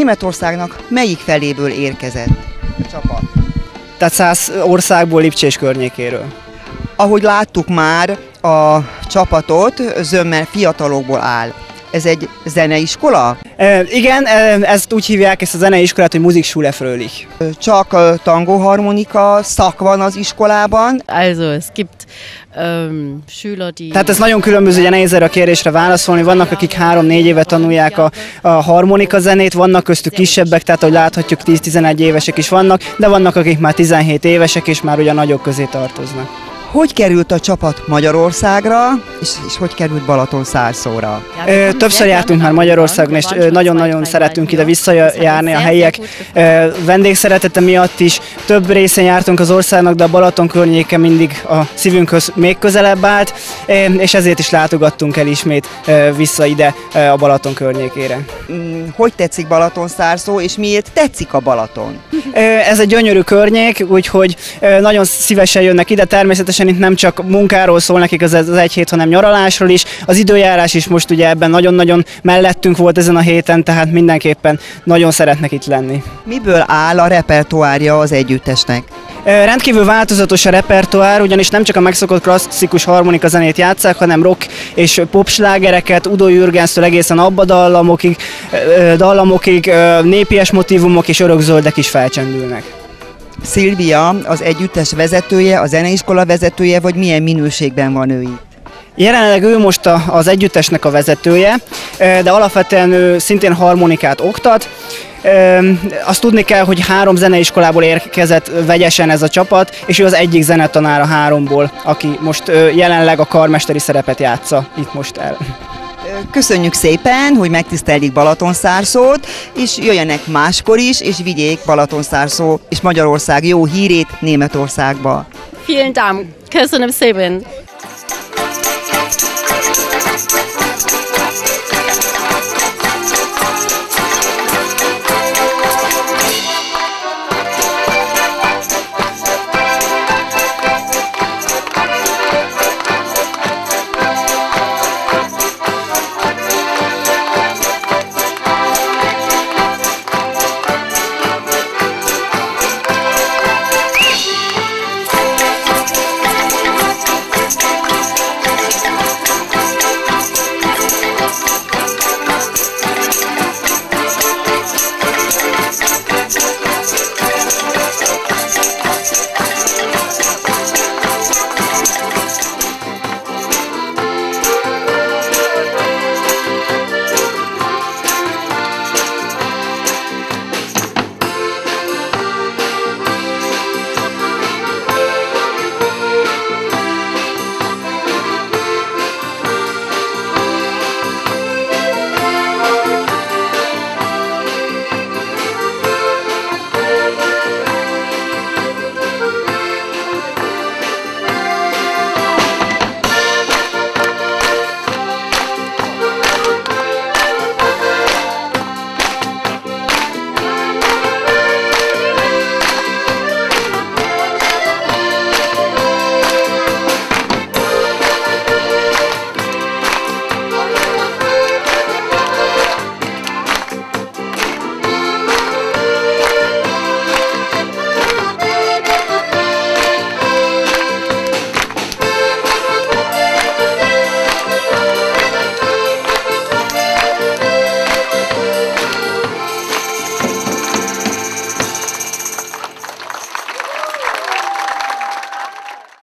Németországnak melyik feléből érkezett a csapat? Tehát 100 országból, Lipcsés környékéről. Ahogy láttuk már, a csapatot zömmel fiatalokból áll. Ez egy zeneiskola? Igen, ezt úgy hívják, ezt a zeneiskolát, hogy Musikschule Fröhlich. Csak tangóharmonika szak van az iskolában? Also, es gibt Schüler, die... Tehát ez nagyon különböző, ugye nehéz erre a kérdésre válaszolni. Vannak, akik 3-4 éve tanulják a harmonika zenét, vannak köztük kisebbek, tehát ahogy láthatjuk 10-11 évesek is vannak, de vannak, akik már 17 évesek, és már ugye nagyok közé tartoznak. Hogy került a csapat Magyarországra, és hogy került Balatonszárszóra? Többször jártunk már Magyarországon, és nagyon-nagyon szeretünk ide visszajárni a helyiek vendégszeretete miatt is. Több részen jártunk az országnak, de a Balaton környéke mindig a szívünkhöz még közelebb állt, és ezért is látogattunk el ismét vissza ide a Balaton környékére. Hogy tetszik Balatonszárszó, és miért tetszik a Balaton? Ez egy gyönyörű környék, úgyhogy nagyon szívesen jönnek ide. Természetesen itt nem csak munkáról szól nekik az egy hét, hanem nyaralásról is. Az időjárás is most ugye ebben nagyon-nagyon mellettünk volt ezen a héten, tehát mindenképpen nagyon szeretnek itt lenni. Miből áll a repertoárja az együttesnek? Rendkívül változatos a repertoár, ugyanis nem csak a megszokott klasszikus harmonika zenét játsszák, hanem rock és popslágereket, Udo Jürgenstől egészen Abba dallamokig, népies motívumok és örökzöldek is felcsendülnek. Szilvia az együttes vezetője, a zeneiskola vezetője, vagy milyen minőségben van ő itt? Jelenleg ő most az együttesnek a vezetője, de alapvetően ő szintén harmonikát oktat. Azt tudni kell, hogy 3 zeneiskolából érkezett vegyesen ez a csapat, és ő az egyik zenetanár a 3-ból, aki most jelenleg a karmesteri szerepet játsza itt most el. Köszönjük szépen, hogy megtisztelik Balatonszárszót, és jöjjenek máskor is, és vigyék Balatonszárszó és Magyarország jó hírét Németországba. Vielen Dank. Köszönöm szépen.